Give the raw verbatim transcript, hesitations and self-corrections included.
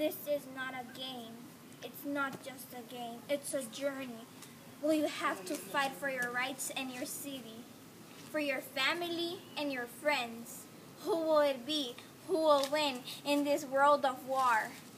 This is not a game. It's not just a game. It's a journey. Will you have to fight for your rights and your city, for your family and your friends? Who will it be? Who will win in this world of war?